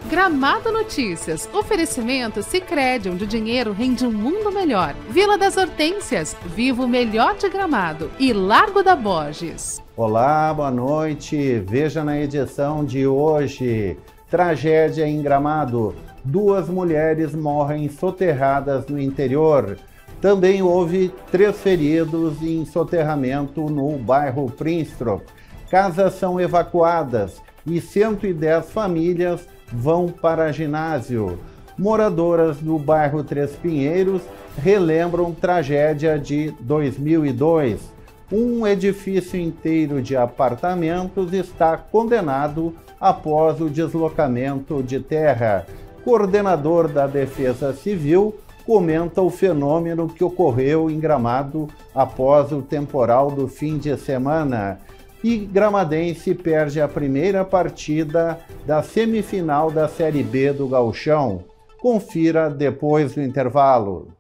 Gramado Notícias. Oferecimento Sicredi, onde o dinheiro rende um mundo melhor. Vila das Hortênsias. Viva o melhor de Gramado. E Largo da Borges. Olá, boa noite. Veja na edição de hoje. Tragédia em Gramado. 2 mulheres morrem soterradas no interior. Também houve 3 feridos em soterramento no bairro Prinstrup. Casas são evacuadas e 110 famílias vão para ginásio. Moradoras do bairro Três Pinheiros relembram tragédia de 2002. Um edifício inteiro de apartamentos está condenado após o deslocamento de terra. Coordenador da Defesa Civil comenta o fenômeno que ocorreu em Gramado após o temporal do fim de semana. E gramadense perde a primeira partida da semifinal da Série B do Gauchão. Confira depois do intervalo.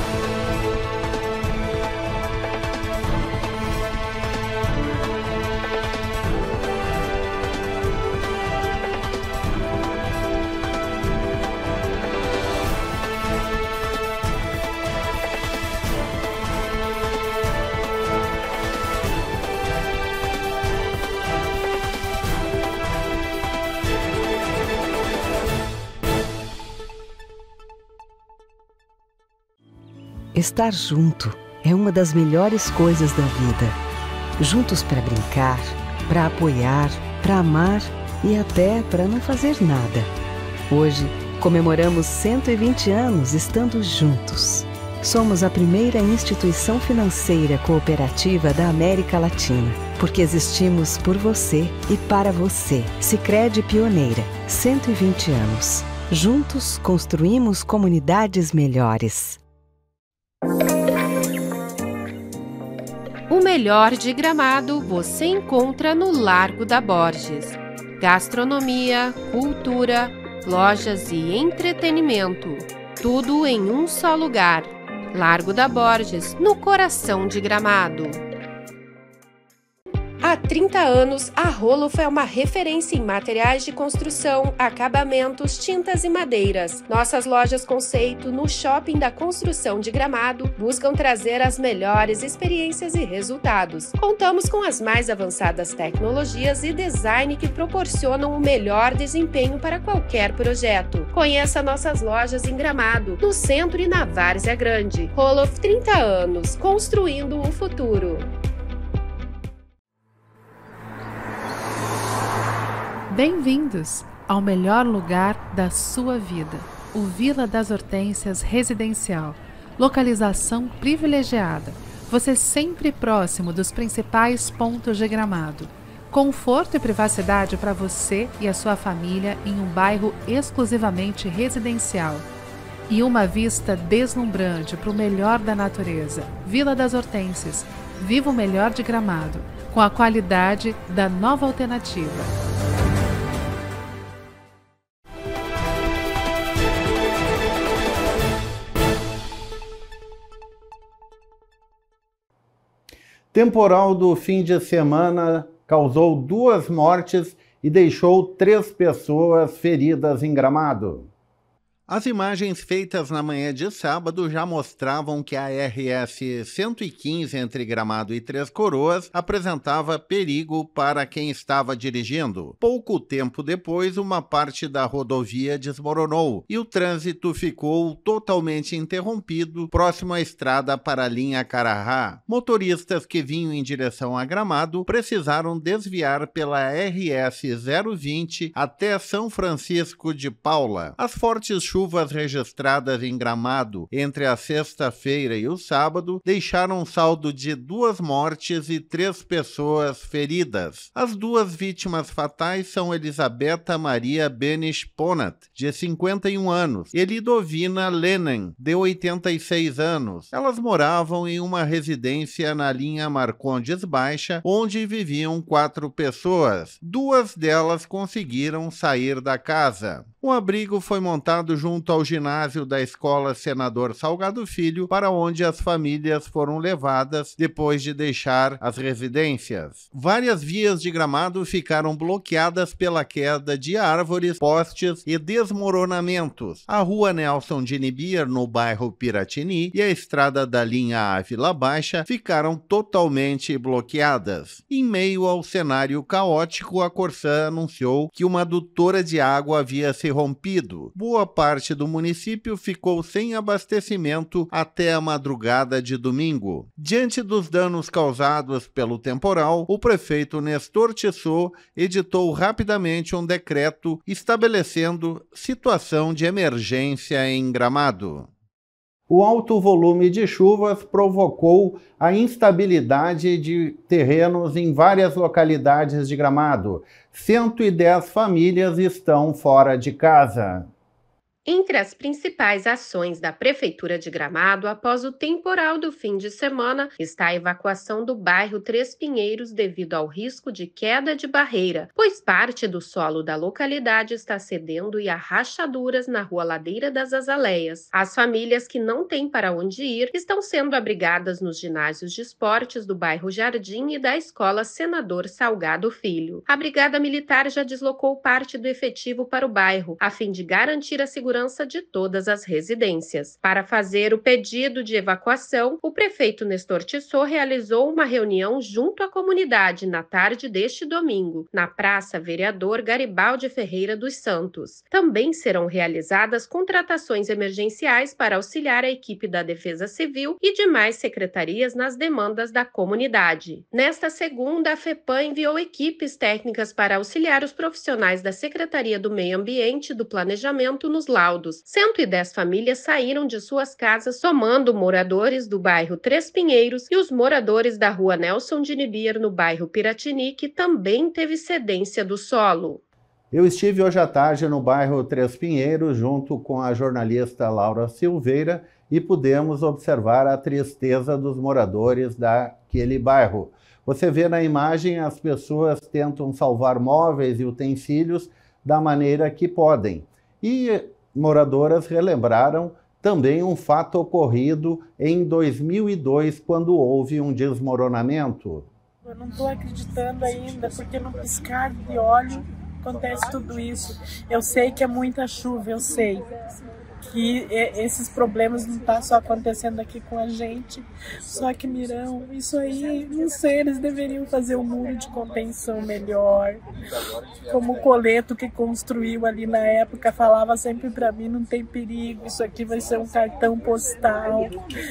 Estar junto é uma das melhores coisas da vida. Juntos para brincar, para apoiar, para amar e até para não fazer nada. Hoje, comemoramos 120 anos estando juntos. Somos a primeira instituição financeira cooperativa da América Latina, porque existimos por você e para você. Sicredi Pioneira, 120 anos. Juntos construímos comunidades melhores. O melhor de Gramado você encontra no Largo da Borges. Gastronomia, cultura, lojas e entretenimento. Tudo em um só lugar. Largo da Borges, no coração de Gramado. Há 30 anos, a Roloff é uma referência em materiais de construção, acabamentos, tintas e madeiras. Nossas lojas conceito no Shopping da Construção de Gramado buscam trazer as melhores experiências e resultados. Contamos com as mais avançadas tecnologias e design que proporcionam o melhor desempenho para qualquer projeto. Conheça nossas lojas em Gramado, no centro e na Várzea Grande. Roloff 30 anos, construindo o futuro. Bem-vindos ao melhor lugar da sua vida, o Vila das Hortênsias Residencial. Localização privilegiada, você sempre próximo dos principais pontos de Gramado. Conforto e privacidade para você e a sua família em um bairro exclusivamente residencial. E uma vista deslumbrante para o melhor da natureza. Vila das Hortênsias, viva o melhor de Gramado, com a qualidade da nova alternativa. Temporal do fim de semana causou 2 mortes e deixou 3 pessoas feridas em Gramado. As imagens feitas na manhã de sábado já mostravam que a RS 115 entre Gramado e Três Coroas apresentava perigo para quem estava dirigindo. Pouco tempo depois, uma parte da rodovia desmoronou e o trânsito ficou totalmente interrompido próximo à estrada para a linha Carará. Motoristas que vinham em direção a Gramado precisaram desviar pela RS 020 até São Francisco de Paula. As fortes chuvas registradas em Gramado entre a sexta-feira e o sábado deixaram um saldo de 2 mortes e 3 pessoas feridas. As 2 vítimas fatais são Elisabetta Maria Benish Ponat, de 51 anos, e Lidovina Lenen, de 86 anos. Elas moravam em uma residência na linha Marcondes Baixa, onde viviam 4 pessoas. 2 delas conseguiram sair da casa. Um abrigo foi montado junto ao ginásio da Escola Senador Salgado Filho, para onde as famílias foram levadas depois de deixar as residências. Várias vias de Gramado ficaram bloqueadas pela queda de árvores, postes e desmoronamentos. A rua Nelson de Nibier, no bairro Piratini, e a estrada da linha Ávila Baixa ficaram totalmente bloqueadas. Em meio ao cenário caótico, a Corsã anunciou que uma adutora de água havia se rompido. Boa parte do município ficou sem abastecimento até a madrugada de domingo. Diante dos danos causados pelo temporal, o prefeito Nestor Tissot editou rapidamente um decreto estabelecendo situação de emergência em Gramado. O alto volume de chuvas provocou a instabilidade de terrenos em várias localidades de Gramado. 110 famílias estão fora de casa. Entre as principais ações da Prefeitura de Gramado após o temporal do fim de semana está a evacuação do bairro Três Pinheiros devido ao risco de queda de barreira, pois parte do solo da localidade está cedendo e há rachaduras na rua Ladeira das Azaleias. As famílias que não têm para onde ir estão sendo abrigadas nos ginásios de esportes do bairro Jardim e da Escola Senador Salgado Filho. A Brigada Militar já deslocou parte do efetivo para o bairro, a fim de garantir a segurança de todas as residências. Para fazer o pedido de evacuação, o prefeito Nestor Tissot realizou uma reunião junto à comunidade na tarde deste domingo, na Praça Vereador Garibaldi Ferreira dos Santos. Também serão realizadas contratações emergenciais para auxiliar a equipe da Defesa Civil e demais secretarias nas demandas da comunidade. Nesta segunda, a FEPAM enviou equipes técnicas para auxiliar os profissionais da Secretaria do Meio Ambiente e do Planejamento nos laudos. 110 famílias saíram de suas casas, somando moradores do bairro Três Pinheiros e os moradores da rua Nelson de Nibier, no bairro Piratini, que também teve cedência do solo. Eu estive hoje à tarde no bairro Três Pinheiros, junto com a jornalista Laura Silveira, e pudemos observar a tristeza dos moradores daquele bairro. Você vê na imagem, as pessoas tentam salvar móveis e utensílios da maneira que podem. E moradoras relembraram também um fato ocorrido em 2002, quando houve um desmoronamento. Eu não estou acreditando ainda, porque num piscar de olho acontece tudo isso. Eu sei que é muita chuva, eu sei que esses problemas não estão só acontecendo aqui com a gente, só que Mirão, isso aí, não sei, eles deveriam fazer um muro de contenção melhor, como o Coleto que construiu ali na época falava sempre para mim, não tem perigo, isso aqui vai ser um cartão postal.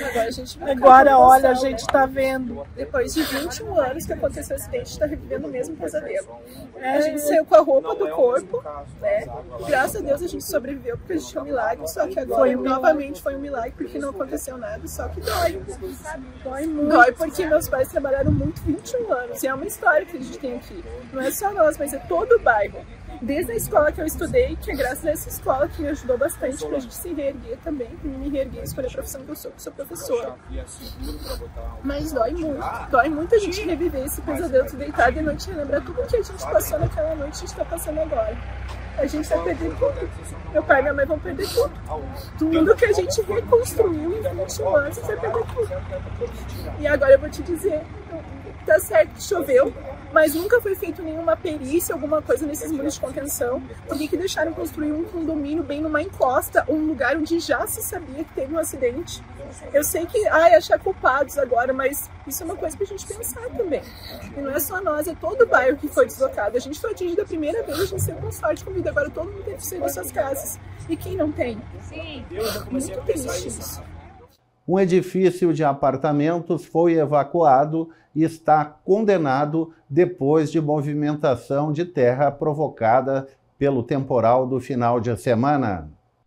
Agora olha, a gente está vendo, depois de 21 anos que aconteceu o acidente, a gente está revivendo o mesmo pesadelo. A gente saiu com a roupa do corpo, né? Graças a Deus a gente sobreviveu porque a gente tinha um milagre, só que agora novamente foi um milagre porque não aconteceu nada, só que dói. Dói muito. Dói porque meus pais trabalharam muito 21 anos. E é uma história que a gente tem aqui. Não é só nós, mas é todo o bairro. Desde a escola que eu estudei, que é graças a essa escola que me ajudou bastante pra gente se reerguer também, me reerguer, escolher a profissão que eu sou professora. Mas dói muito a gente reviver esse pesadelo de deitar de noite e lembrar tudo que a gente passou naquela noite, a gente tá passando agora. A gente vai perder tudo. Meu pai e minha mãe vão perder tudo. Tudo que a gente reconstruiu em 21 anos, vai perder tudo. E agora eu vou te dizer, tá certo que choveu, mas nunca foi feito nenhuma perícia, alguma coisa nesses muros de contenção. Por que deixaram construir um condomínio bem numa encosta, um lugar onde já se sabia que teve um acidente? Eu sei que, achar culpados agora, mas isso é uma coisa pra gente pensar também. E não é só nós, é todo o bairro que foi deslocado. A gente foi atingido a primeira vez, a gente saiu com sorte com vida, agora todo mundo teve que sair das suas casas. E quem não tem? Muito triste isso. Um edifício de apartamentos foi evacuado e está condenado depois de movimentação de terra provocada pelo temporal do final de semana.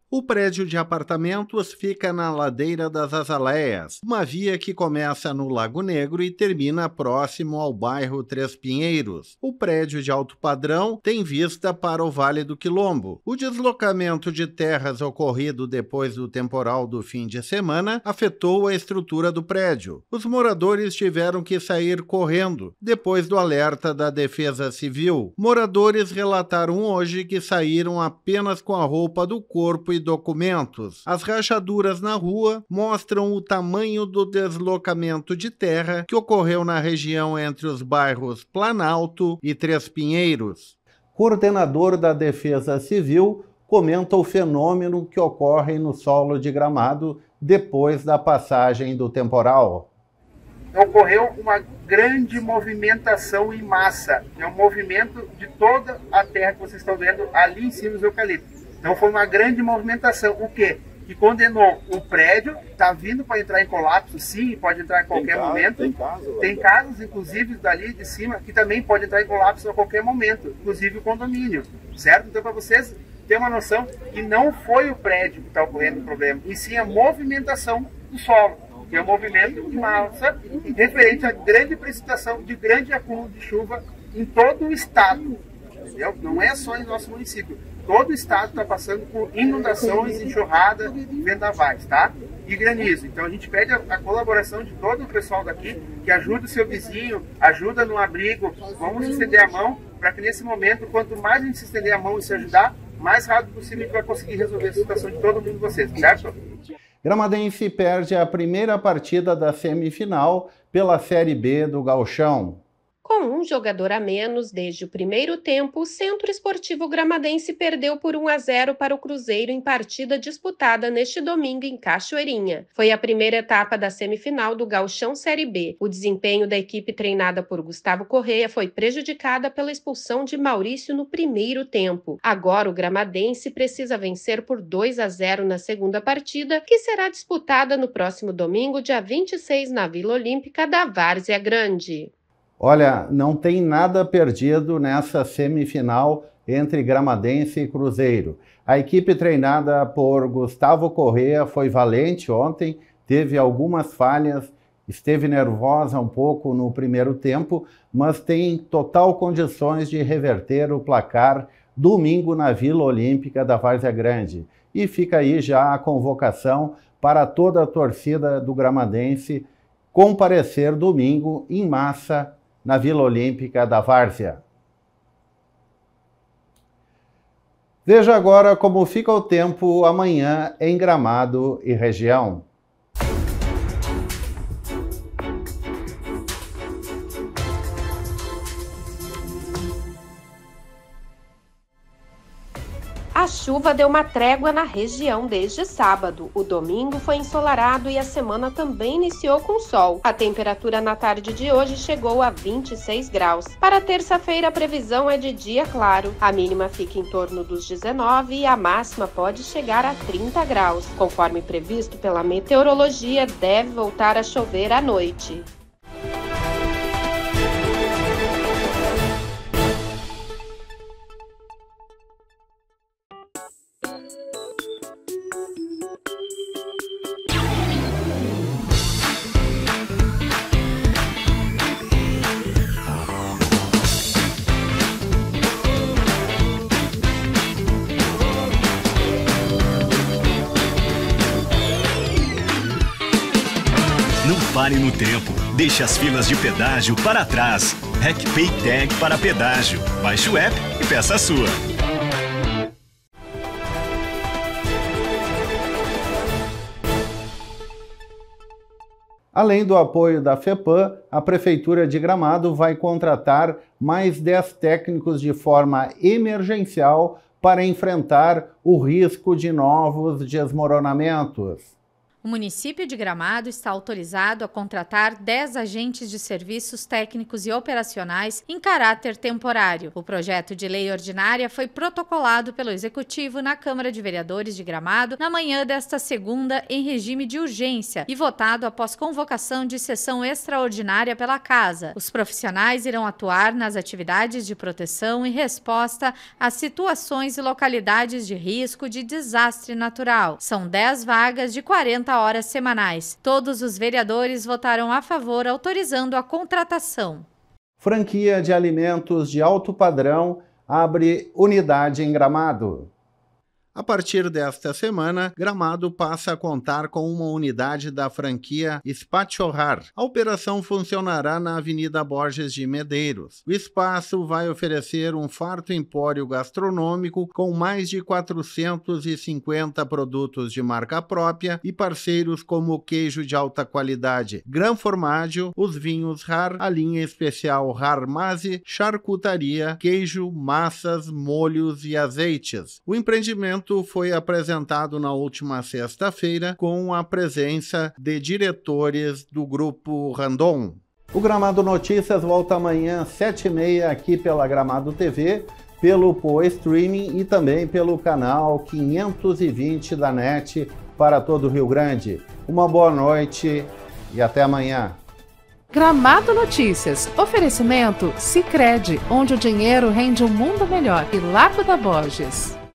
O prédio de apartamentos fica na Ladeira das Azaleias, uma via que começa no Lago Negro e termina próximo ao bairro Três Pinheiros. O prédio de alto padrão tem vista para o Vale do Quilombo. O deslocamento de terras ocorrido depois do temporal do fim de semana afetou a estrutura do prédio. Os moradores tiveram que sair correndo, depois do alerta da Defesa Civil. Moradores relataram hoje que saíram apenas com a roupa do corpo e documentos. As rachaduras na rua mostram o tamanho do deslocamento de terra que ocorreu na região entre os bairros Planalto e Três Pinheiros. Coordenador da Defesa Civil comenta o fenômeno que ocorre no solo de Gramado depois da passagem do temporal. Ocorreu uma grande movimentação em massa. É um movimento de toda a terra que vocês estão vendo ali em cima dos eucaliptos. Então foi uma grande movimentação. O quê? Que condenou o prédio, está vindo para entrar em colapso, sim, pode entrar em qualquer momento. Tem casos, inclusive, dali de cima, que também pode entrar em colapso a qualquer momento, inclusive o condomínio, certo? Então, para vocês terem uma noção que não foi o prédio que está ocorrendo o problema, e sim a movimentação do solo, que é um movimento de massa referente à grande precipitação, de grande acúmulo de chuva em todo o estado. Entendeu? Não é só em nosso município. Todo o estado está passando por inundações, enxurrada, vendavais, tá? E granizo. Então a gente pede a colaboração de todo o pessoal daqui, que ajuda o seu vizinho, ajuda no abrigo, vamos estender a mão, para que nesse momento, quanto mais a gente se estender a mão e se ajudar, mais rápido possível a gente vai conseguir resolver a situação de todo mundo de vocês, certo? Gramadense perde a primeira partida da semifinal pela Série B do Gauchão. Com um jogador a menos desde o primeiro tempo, o Centro Esportivo Gramadense perdeu por 1-0 para o Cruzeiro em partida disputada neste domingo em Cachoeirinha. Foi a primeira etapa da semifinal do Gauchão Série B. O desempenho da equipe treinada por Gustavo Correia foi prejudicada pela expulsão de Maurício no primeiro tempo. Agora o Gramadense precisa vencer por 2-0 na segunda partida, que será disputada no próximo domingo, dia 26, na Vila Olímpica da Várzea Grande. Olha, não tem nada perdido nessa semifinal entre Gramadense e Cruzeiro. A equipe treinada por Gustavo Correia foi valente ontem, teve algumas falhas, esteve nervosa um pouco no primeiro tempo, mas tem total condições de reverter o placar domingo na Vila Olímpica da Várzea Grande. E fica aí já a convocação para toda a torcida do Gramadense comparecer domingo em massa na Vila Olímpica da Várzea. Veja agora como fica o tempo amanhã em Gramado e região. A chuva deu uma trégua na região desde sábado. O domingo foi ensolarado e a semana também iniciou com sol. A temperatura na tarde de hoje chegou a 26 graus. Para terça-feira, a previsão é de dia claro. A mínima fica em torno dos 19 e a máxima pode chegar a 30 graus. Conforme previsto pela meteorologia, deve voltar a chover à noite. Pare no tempo, deixe as filas de pedágio para trás. RecPay Tag para pedágio. Baixe o app e peça a sua. Além do apoio da FEPAM, a Prefeitura de Gramado vai contratar mais 10 técnicos de forma emergencial para enfrentar o risco de novos desmoronamentos. O município de Gramado está autorizado a contratar 10 agentes de serviços técnicos e operacionais em caráter temporário. O projeto de lei ordinária foi protocolado pelo Executivo na Câmara de Vereadores de Gramado na manhã desta segunda em regime de urgência e votado após convocação de sessão extraordinária pela Casa. Os profissionais irão atuar nas atividades de proteção e resposta a situações e localidades de risco de desastre natural. São 10 vagas de 40 horas semanais. Todos os vereadores votaram a favor, autorizando a contratação. Franquia de alimentos de alto padrão abre unidade em Gramado. A partir desta semana, Gramado passa a contar com uma unidade da franquia Spatiorar. A operação funcionará na Avenida Borges de Medeiros. O espaço vai oferecer um farto empório gastronômico com mais de 450 produtos de marca própria e parceiros como o queijo de alta qualidade Gran Formaggio, os vinhos Rar, a linha especial Rar Masi, charcutaria, queijo, massas, molhos e azeites. O empreendimento foi apresentado na última sexta-feira com a presença de diretores do Grupo Randon. O Gramado Notícias volta amanhã às 7h30 aqui pela Gramado TV, pelo Poa Streaming e também pelo canal 520 da NET para todo o Rio Grande. Uma boa noite e até amanhã. Gramado Notícias. Oferecimento Sicredi, onde o dinheiro rende um mundo melhor. E Lago da Borges.